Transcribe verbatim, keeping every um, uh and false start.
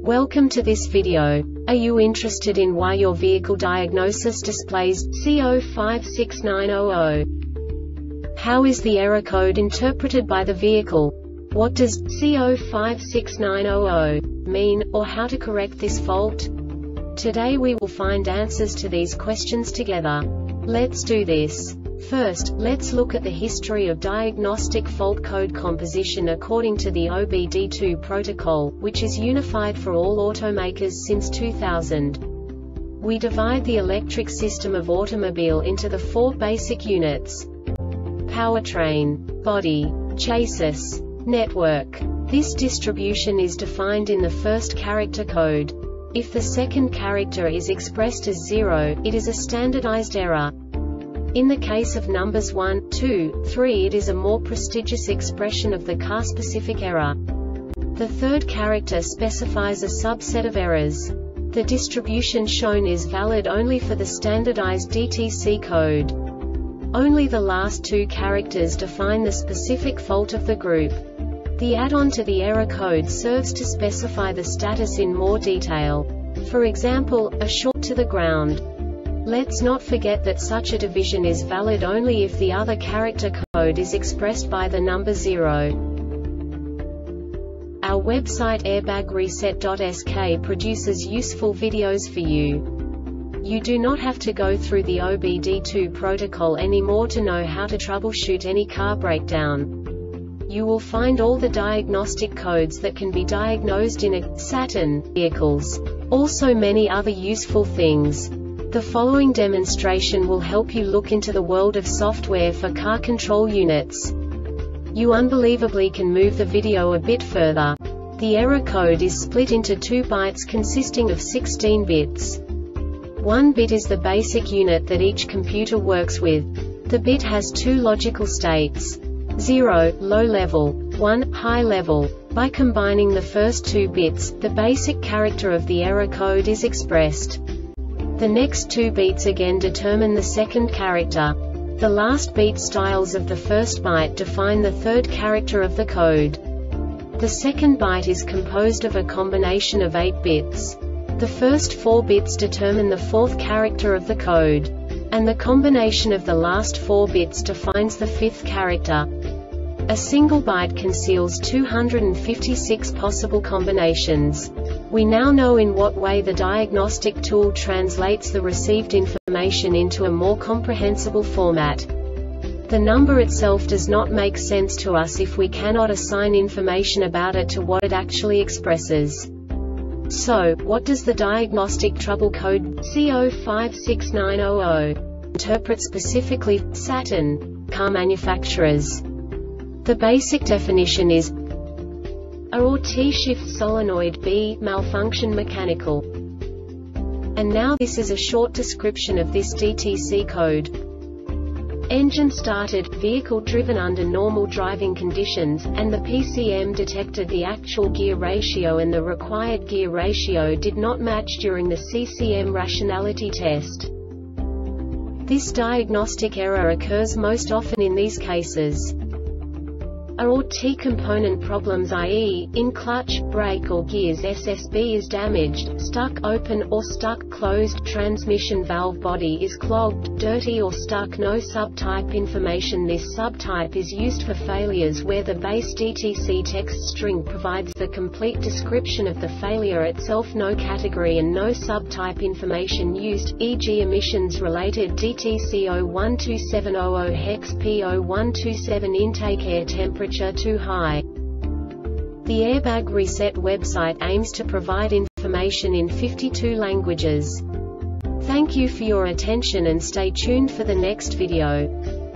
Welcome to this video. Are you interested in why your vehicle diagnosis displays C zero five six nine zero zero? How is the error code interpreted by the vehicle? What does C zero five six nine zero zero mean, or how to correct this fault? Today we will find answers to these questions together. Let's do this. First, let's look at the history of diagnostic fault code composition according to the O B D two protocol, which is unified for all automakers since two thousand. We divide the electric system of automobile into the four basic units: powertrain, body, chassis, network. This distribution is defined in the first character code. If the second character is expressed as zero, it is a standardized error. In the case of numbers one, two, three, it is a more prestigious expression of the car-specific error. The third character specifies a subset of errors. The distribution shown is valid only for the standardized D T C code. Only the last two characters define the specific fault of the group. The add-on to the error code serves to specify the status in more detail. For example, a short to the ground. Let's not forget that such a division is valid only if the other character code is expressed by the number zero. Our website airbag reset dot S K produces useful videos for you. You do not have to go through the O B D two protocol anymore to know how to troubleshoot any car breakdown. You will find all the diagnostic codes that can be diagnosed in a Saturn vehicles. Also many other useful things. The following demonstration will help you look into the world of software for car control units. You unbelievably can move the video a bit further. The error code is split into two bytes consisting of sixteen bits. One bit is the basic unit that each computer works with. The bit has two logical states: zero, low level, one, high level. By combining the first two bits, the basic character of the error code is expressed. The next two beats again determine the second character. The last beat styles of the first byte define the third character of the code. The second byte is composed of a combination of eight bits. The first four bits determine the fourth character of the code. And the combination of the last four bits defines the fifth character. A single byte conceals two hundred fifty-six possible combinations. We now know in what way the diagnostic tool translates the received information into a more comprehensible format. The number itself does not make sense to us if we cannot assign information about it to what it actually expresses. So, what does the diagnostic trouble code C zero five six nine zero zero interpret specifically for Saturn car manufacturers? The basic definition is A or T-shift solenoid B, malfunction mechanical. And now this is a short description of this D T C code. Engine started, vehicle driven under normal driving conditions, and the P C M detected the actual gear ratio and the required gear ratio did not match during the C C M rationality test. This diagnostic error occurs most often in these cases: A or T component problems, that is, in clutch, brake or gears S S B is damaged, stuck open or stuck closed, transmission valve body is clogged, dirty or stuck. No subtype information. This subtype is used for failures where the base D T C text string provides the complete description of the failure itself. No category and no subtype information used, for example emissions related D T C zero one two seven zero zero hex P zero one two seven intake air temperature too high. The Airbag Reset website aims to provide information in fifty-two languages. Thank you for your attention and stay tuned for the next video.